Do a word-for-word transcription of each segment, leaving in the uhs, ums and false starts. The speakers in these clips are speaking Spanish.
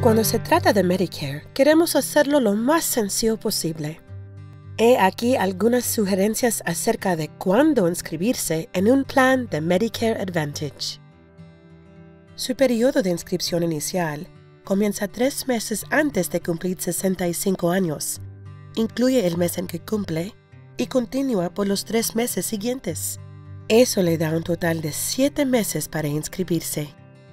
Cuando se trata de Medicare, queremos hacerlo lo más sencillo posible. He aquí algunas sugerencias acerca de cuándo inscribirse en un plan de Medicare Advantage. Su periodo de inscripción inicial comienza tres meses antes de cumplir sesenta y cinco años, incluye el mes en que cumple y continúa por los tres meses siguientes. Eso le da un total de siete meses para inscribirse.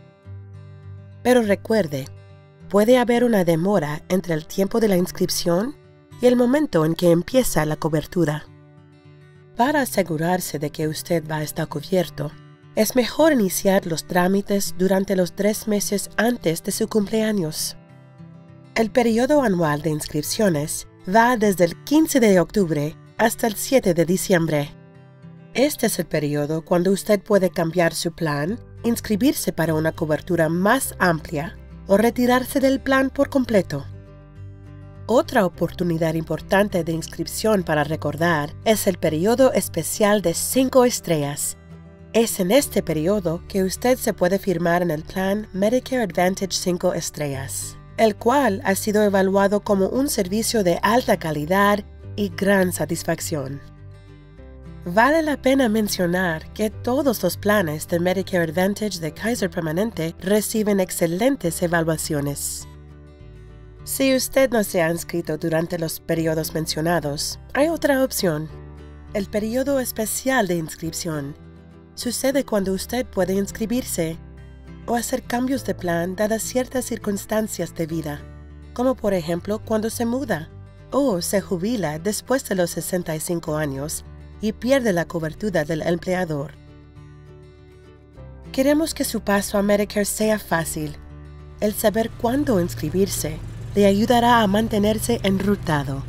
Pero recuerde, puede haber una demora entre el tiempo de la inscripción y el momento en que empieza la cobertura. Para asegurarse de que usted va a estar cubierto, es mejor iniciar los trámites durante los tres meses antes de su cumpleaños. El periodo anual de inscripciones va desde el quince de octubre hasta el siete de diciembre. Este es el periodo cuando usted puede cambiar su plan, inscribirse para una cobertura más amplia o retirarse del plan por completo. Otra oportunidad importante de inscripción para recordar es el periodo especial de cinco estrellas. Es en este periodo que usted se puede firmar en el plan Medicare Advantage cinco estrellas, el cual ha sido evaluado como un servicio de alta calidad y gran satisfacción. Vale la pena mencionar que todos los planes de Medicare Advantage de Kaiser Permanente reciben excelentes evaluaciones. Si usted no se ha inscrito durante los periodos mencionados, hay otra opción. El periodo especial de inscripción sucede cuando usted puede inscribirse o hacer cambios de plan dadas ciertas circunstancias de vida, como por ejemplo cuando se muda o se jubila después de los sesenta y cinco años y pierde la cobertura del empleador. Queremos que su paso a Medicare sea fácil. El saber cuándo inscribirse le ayudará a mantenerse enrutado.